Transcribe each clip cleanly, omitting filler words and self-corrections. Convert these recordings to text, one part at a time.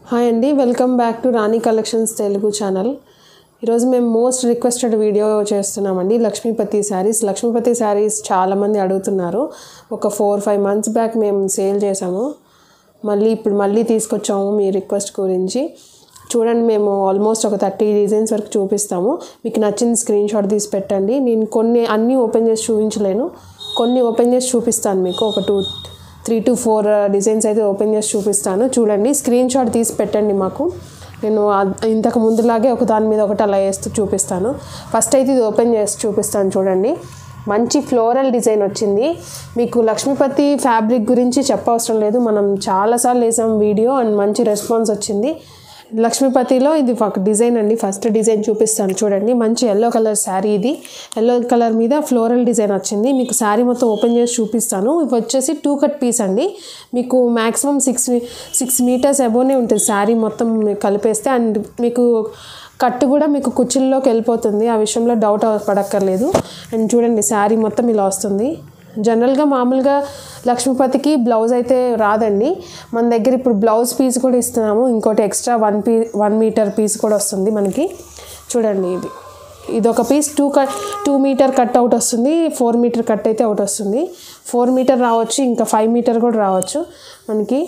Hi అండి, welcome back to Rani collections Telugu channel. ఈరోజు మేము మోస్ట్ రిక్వెస్టెడ్ వీడియో చేస్తున్నామండి. లక్ష్మీపతి శారీస్ చాలామంది అడుగుతున్నారు. ఒక 4-5 months బ్యాక్ మేము సేల్ చేసాము. మళ్ళీ తీసుకొచ్చాము మీ రిక్వెస్ట్ గురించి. చూడండి, మేము ఆల్మోస్ట్ ఒక 30 డిజైన్స్ వరకు చూపిస్తాము. మీకు నచ్చింది స్క్రీన్ షాట్ తీసి పెట్టండి. నేను అన్నీ ఓపెన్ చేసి చూపించలేను, కొన్ని ఓపెన్ చేసి చూపిస్తాను. మీకు ఒక 3 to 4 డిజైన్స్ అయితే ఓపెన్ చేసి చూపిస్తాను. చూడండి, స్క్రీన్ షాట్ తీసి పెట్టండి మాకు. నేను ఇంతకు ముందులాగే ఒక దాని మీద ఒకటి అలా వేస్తూ చూపిస్తాను. ఫస్ట్ అయితే ఇది ఓపెన్ చేసి చూపిస్తాను. చూడండి, మంచి ఫ్లోరల్ డిజైన్ వచ్చింది. మీకు లక్ష్మీపతి ఫ్యాబ్రిక్ గురించి చెప్పవసరం లేదు, మనం చాలాసార్లు వేసాం వీడియో అండ్ మంచి రెస్పాన్స్ వచ్చింది. లక్ష్మీపతిలో ఇది ఒక డిజైన్ అండి. ఫస్ట్ డిజైన్ చూపిస్తాను. చూడండి, మంచి ఎల్లో కలర్ శారీ. ఇది ఎల్లో కలర్ మీద ఫ్లోరల్ డిజైన్ వచ్చింది. మీకు శారీ మొత్తం ఓపెన్ చేసి చూపిస్తాను. ఇవి వచ్చేసి 2 cut పీస్ అండి. మీకు మ్యాక్సిమం 6 meters అబోనే ఉంటుంది శారీ మొత్తం కలిపేస్తే. అండ్ మీకు కట్టు కూడా మీకు కుచ్చిళ్ళలోకి వెళ్ళిపోతుంది, ఆ విషయంలో డౌట్ పడక్కర్లేదు. అండ్ చూడండి, శారీ మొత్తం ఇలా వస్తుంది. జనరల్గా మామూలుగా లక్ష్మీపతికి బ్లౌజ్ అయితే రాదండి. మన దగ్గర ఇప్పుడు బ్లౌజ్ పీస్ కూడా ఇస్తున్నాము. ఇంకోటి ఎక్స్ట్రా 1 meter పీస్ కూడా వస్తుంది మనకి. చూడండి, ఇది ఒక పీస్ 2 meter కట్ అవుట్ వస్తుంది, 4 meter కట్ అయితే అవుట్ వస్తుంది. 4 meter రావచ్చు, ఇంకా 5 meter కూడా రావచ్చు మనకి.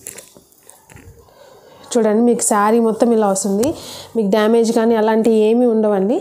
చూడండి, మీకు శారీ మొత్తం ఇలా వస్తుంది. మీకు డ్యామేజ్ కానీ అలాంటివి ఏమీ ఉండవండి.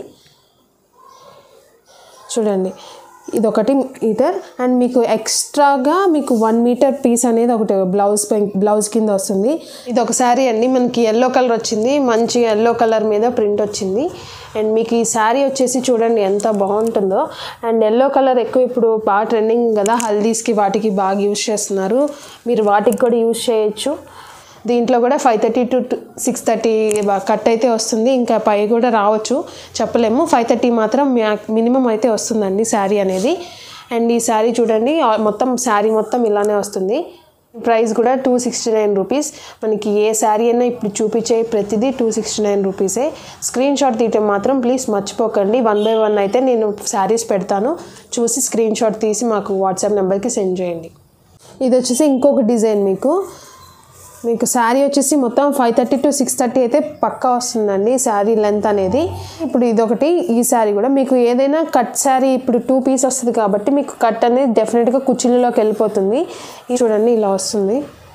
చూడండి, ఇది ఒకటి మీటర్. అండ్ మీకు ఎక్స్ట్రాగా మీకు 1 meter పీస్ అనేది ఒకటి బ్లౌజ్ కింద వస్తుంది. ఇది ఒక శారీ అండి, మనకి ఎల్లో కలర్ వచ్చింది. మంచి ఎల్లో కలర్ మీద ప్రింట్ వచ్చింది. అండ్ మీకు ఈ శారీ వచ్చేసి చూడండి ఎంత బాగుంటుందో. అండ్ ఎల్లో కలర్ ఎక్కువ ఇప్పుడు బాగా ట్రెండింగ్ కదా, హల్దీస్కి వాటికి బాగా యూజ్ చేస్తున్నారు. మీరు వాటికి కూడా యూజ్ చేయొచ్చు. దీంట్లో కూడా 530 to 630 కట్ అయితే వస్తుంది. ఇంకా పై కూడా రావచ్చు, చెప్పలేము. 530 మాత్రం మినిమం అయితే వస్తుందండి శారీ అనేది. అండ్ ఈ శారీ చూడండి, మొత్తం శారీ మొత్తం ఇలానే వస్తుంది. ప్రైస్ కూడా 269 రూపీస్. మనకి ఏ శారీ అయినా ఇప్పుడు చూపించే ప్రతిదీ 269 రూపీసే. స్క్రీన్ షాట్ తీయటం మాత్రం ప్లీజ్ మర్చిపోకండి. 1 by 1 అయితే నేను శారీస్ పెడతాను, చూసి స్క్రీన్ షాట్ తీసి మాకు వాట్సాప్ నెంబర్కి సెండ్ చేయండి. ఇది వచ్చేసి ఇంకొక డిజైన్. మీకు శారీ వచ్చేసి మొత్తం 530 to 630 అయితే పక్కా వస్తుందండి శారీ లెంత్ అనేది. ఇప్పుడు ఇదొకటి, ఈ శారీ కూడా మీకు ఏదైనా కట్ శారీ ఇప్పుడు 2 pieces వస్తుంది కాబట్టి మీకు కట్ అనేది డెఫినెట్గా కుచ్చిళ్ళలోకి వెళ్ళిపోతుంది. చూడండి, ఇలా వస్తుంది.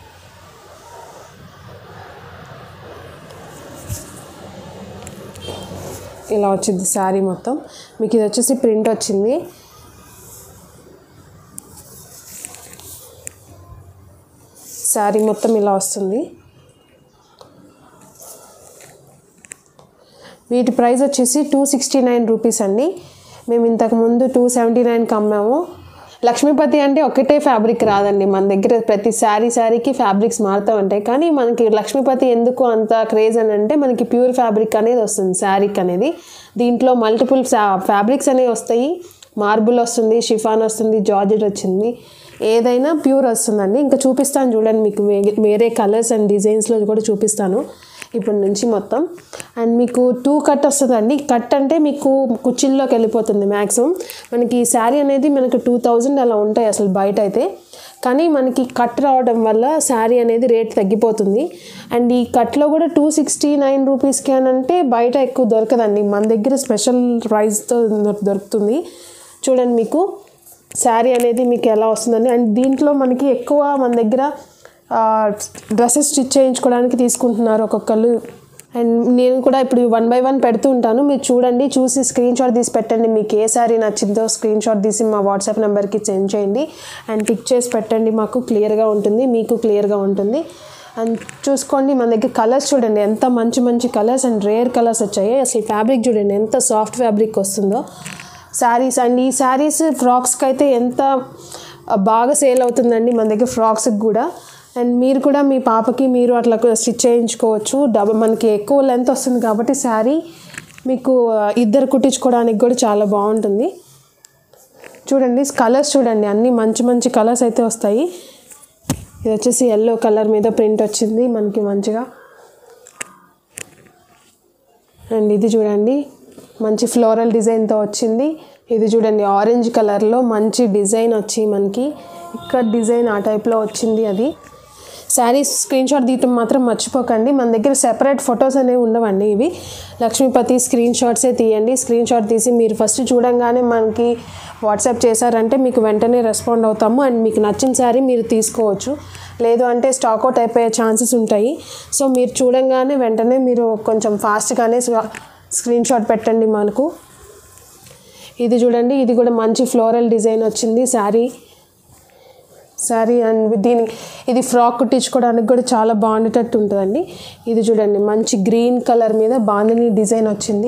ఇలా వచ్చింది శారీ మొత్తం. మీకు ఇది వచ్చేసి ప్రింట్ వచ్చింది. శారీ మొత్తం ఇలా వస్తుంది. వీటి ప్రైస్ వచ్చేసి 269 రూపీస్ అండి. మేము ఇంతకుముందు 279కి అమ్మాము. లక్ష్మీపతి అంటే ఒకటే ఫ్యాబ్రిక్ రాదండి మన దగ్గర. ప్రతి శారీకి ఫ్యాబ్రిక్స్ మారుతూ ఉంటాయి. కానీ మనకి లక్ష్మీపతి ఎందుకు అంత క్రేజ్ అని అంటే, మనకి ప్యూర్ ఫ్యాబ్రిక్ అనేది వస్తుంది శారీకి అనేది. దీంట్లో మల్టిపుల్ ఫ్యాబ్రిక్స్ అనేవి వస్తాయి. మార్బుల్ వస్తుంది, షిఫాన్ వస్తుంది, జార్జెట్ వచ్చింది, ఏదైనా ప్యూర్ వస్తుందండి. ఇంకా చూపిస్తాను చూడండి, మీకు వేరే కలర్స్ అండ్ డిజైన్స్లో కూడా చూపిస్తాను ఇప్పటి నుంచి మొత్తం. అండ్ మీకు 2 cut వస్తుందండి. కట్ అంటే మీకు కుచ్చిళ్ళలోకి వెళ్ళిపోతుంది మ్యాక్సిమం. మనకి ఈ శారీ అనేది మనకి 2000 అలా ఉంటాయి అసలు బయట అయితే. కానీ మనకి కట్ రావడం వల్ల శారీ అనేది రేట్ తగ్గిపోతుంది. అండ్ ఈ కట్లో కూడా 269 రూపీస్కి అని అంటే బయట ఎక్కువ దొరకదండి, మన దగ్గర స్పెషల్ ప్రైస్తో దొరుకుతుంది. చూడండి, మీకు శారీ అనేది మీకు ఎలా వస్తుందని. అండ్ దీంట్లో మనకి ఎక్కువ మన దగ్గర డ్రెస్సెస్ స్టిచ్ చేయించుకోవడానికి తీసుకుంటున్నారు ఒక్కొక్కరు. అండ్ నేను కూడా ఇప్పుడు 1 by 1 పెడుతూ ఉంటాను. మీరు చూడండి, చూసి స్క్రీన్ షాట్ తీసి పెట్టండి. మీకు ఏ శారీ నచ్చిందో స్క్రీన్ షాట్ తీసి మా వాట్సాప్ నెంబర్కి సెండ్ చేయండి. అండ్ పిక్ చేసి పెట్టండి, మాకు క్లియర్గా ఉంటుంది, మీకు క్లియర్గా ఉంటుంది. అండ్ చూసుకోండి, మన దగ్గర కలర్స్ చూడండి ఎంత మంచి కలర్స్ అండ్ రేర్ కలర్స్ వచ్చాయి. అసలు ఫ్యాబ్రిక్ చూడండి ఎంత సాఫ్ట్ ఫ్యాబ్రిక్ వస్తుందో శారీస్. అండ్ ఈ శారీస్ ఫ్రాక్స్కి అయితే ఎంత బాగా సేల్ అవుతుందండి మన దగ్గర, ఫ్రాక్స్కి కూడా. అండ్ మీరు కూడా మీ పాపకి మీరు అట్లా స్టిచ్ చేయించుకోవచ్చు. మనకి ఎక్కువ లెంత్ వస్తుంది కాబట్టి శారీ మీకు ఇద్దరు కుట్టించుకోవడానికి కూడా చాలా బాగుంటుంది. చూడండి, కలర్స్ చూడండి, అన్నీ మంచి కలర్స్ అయితే వస్తాయి. ఇది వచ్చేసి ఎల్లో కలర్ మీద ప్రింట్ వచ్చింది మనకి మంచిగా. అండ్ ఇది చూడండి, మంచి ఫ్లోరల్ డిజైన్తో వచ్చింది. ఇది చూడండి, ఆరెంజ్ కలర్లో మంచి డిజైన్ వచ్చి మనకి ఇక్కడ డిజైన్ ఆ టైప్లో వచ్చింది. అది శారీ స్క్రీన్ షాట్ తీయటం మాత్రం మర్చిపోకండి. మన దగ్గర సెపరేట్ ఫొటోస్ అనేవి ఉండవండి. ఇవి లక్ష్మీపతి స్క్రీన్ షాట్సే తీయండి. స్క్రీన్ షాట్ తీసి మీరు ఫస్ట్ చూడంగానే మనకి వాట్సాప్ చేశారంటే మీకు వెంటనే రెస్పాండ్ అవుతాము. అండ్ మీకు నచ్చిన శారీ మీరు తీసుకోవచ్చు. లేదు అంటే స్టాక్ అవుట్ అయిపోయే ఛాన్సెస్ ఉంటాయి. సో మీరు చూడంగానే వెంటనే మీరు కొంచెం ఫాస్ట్గానే స్క్రీన్ షాట్ పెట్టండి మనకు. ఇది చూడండి, ఇది కూడా మంచి ఫ్లోరల్ డిజైన్ వచ్చింది శారీ అండ్ ఇది ఫ్రాక్ కుట్టించుకోవడానికి కూడా చాలా బాగుండేటట్టు ఉంటుందండి. ఇది చూడండి, మంచి గ్రీన్ కలర్ మీద బాందిని డిజైన్ వచ్చింది.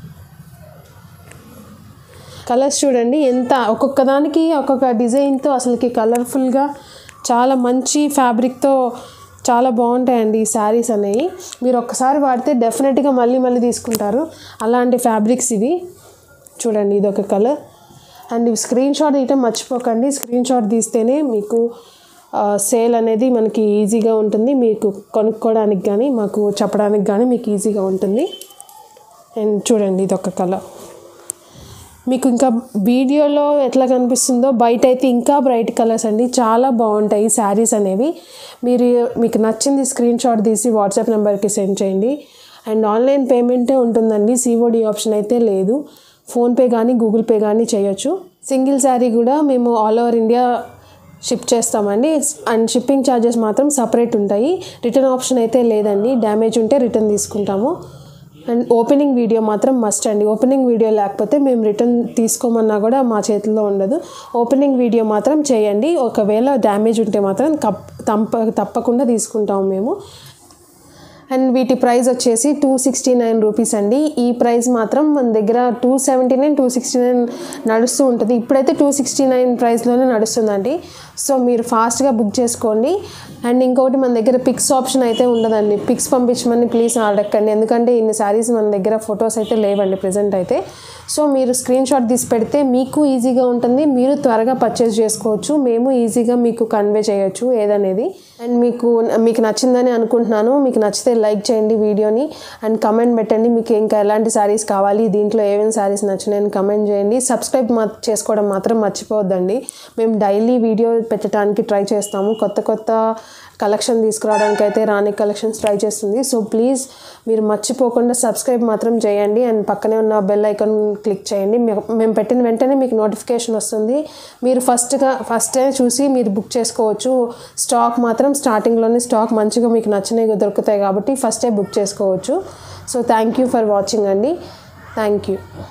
కలర్స్ చూడండి ఎంత ఒక్కొక్క దానికి ఒక్కొక్క డిజైన్తో అసలుకి కలర్ఫుల్గా చాలా మంచి ఫ్యాబ్రిక్తో చాలా బాగుంటాయండి ఈ శారీస్ అనేవి. మీరు ఒక్కసారి వాడితే డెఫినెట్గా మళ్ళీ తీసుకుంటారు. అలాంటి ఫ్యాబ్రిక్స్ ఇవి చూడండి. ఇది ఒక కలర్. అండ్ స్క్రీన్ షాట్ తీయటం మర్చిపోకండి. స్క్రీన్ షాట్ తీస్తేనే మీకు సేల్ అనేది మనకి ఈజీగా ఉంటుంది. మీకు కొనుక్కోవడానికి కానీ మాకు చెప్పడానికి కానీ మీకు ఈజీగా ఉంటుంది. అండ్ చూడండి, ఇది ఒక కలర్. మీకు ఇంకా వీడియోలో ఎట్లా కనిపిస్తుందో బయట అయితే ఇంకా బ్రైట్ కలర్స్ అండి. చాలా బాగుంటాయి శారీస్ అనేవి. మీకు నచ్చింది స్క్రీన్ షాట్ తీసి వాట్సాప్ నెంబర్కి సెండ్ చేయండి. అండ్ ఆన్లైన్ పేమెంటే ఉంటుందండి. COD ఆప్షన్ అయితే లేదు. ఫోన్పే కానీ గూగుల్ పే కానీ చేయొచ్చు. సింగిల్ శారీ కూడా మేము ఆల్ ఓవర్ ఇండియా షిప్ చేస్తామండి. అండ్ షిప్పింగ్ ఛార్జెస్ మాత్రం సపరేట్ ఉంటాయి. రిటర్న్ ఆప్షన్ అయితే లేదండి. డ్యామేజ్ ఉంటే రిటర్న్ తీసుకుంటాము. అండ్ ఓపెనింగ్ వీడియో మాత్రం మస్ట్ అండి. ఓపెనింగ్ వీడియో లేకపోతే మేము రిటర్న్ తీసుకోమన్నా కూడా మా చేతిలో ఉండదు. ఓపెనింగ్ వీడియో మాత్రం చేయండి. ఒకవేళ డ్యామేజ్ ఉంటే మాత్రం తప్పకుండా తీసుకుంటాము మేము. అండ్ వీటి ప్రైస్ వచ్చేసి 269 రూపీస్ అండి. ఈ ప్రైస్ మాత్రం మన దగ్గర 279, 269 నడుస్తూ ఉంటుంది. ఇప్పుడైతే 269 ప్రైస్లోనే నడుస్తుందండి. సో మీరు ఫాస్ట్గా బుక్ చేసుకోండి. అండ్ ఇంకొకటి, మన దగ్గర పిక్స్ ఆప్షన్ అయితే ఉండదండి. పిక్స్ పంపించమని ప్లీజ్ అడగండి. ఎందుకంటే ఇన్ని శారీస్ మన దగ్గర ఫొటోస్ అయితే లేవండి ప్రజెంట్ అయితే. సో మీరు స్క్రీన్ షాట్ తీసి పెడితే మీకు ఈజీగా ఉంటుంది. మీరు త్వరగా పర్చేస్ చేసుకోవచ్చు. మేము ఈజీగా మీకు కన్వే చేయొచ్చు ఏదనేది. అండ్ మీకు నచ్చిందని అనుకుంటున్నాను. మీకు నచ్చితే లైక్ చేయండి వీడియోని. అండ్ కమెంట్ పెట్టండి మీకు ఇంకా ఎలాంటి శారీస్ కావాలి, దీంట్లో ఏమేమి శారీస్ నచ్చినాయని కమెంట్ చేయండి. సబ్స్క్రైబ్ చేసుకోవడం మాత్రం మర్చిపోవద్దండి. మేము డైలీ వీడియో పెట్టడానికి ట్రై చేస్తాము. కొత్త కలెక్షన్ తీసుకురావడానికి అయితే రాణి కలెక్షన్స్ ట్రై చేస్తుంది. సో ప్లీజ్ మీరు మర్చిపోకుండా సబ్స్క్రైబ్ మాత్రం చేయండి. అండ్ పక్కనే ఉన్న బెల్ ఐకాన్ క్లిక్ చేయండి. మేము పెట్టిన వెంటనే మీకు నోటిఫికేషన్ వస్తుంది. మీరు ఫస్టే చూసి మీరు బుక్ చేసుకోవచ్చు. స్టాక్ మాత్రం స్టార్టింగ్లోనే స్టాక్ మంచిగా మీకు నచ్చినవి దొరుకుతాయి కాబట్టి ఫస్టే బుక్ చేసుకోవచ్చు. So thank you for watching అండి. Thank you.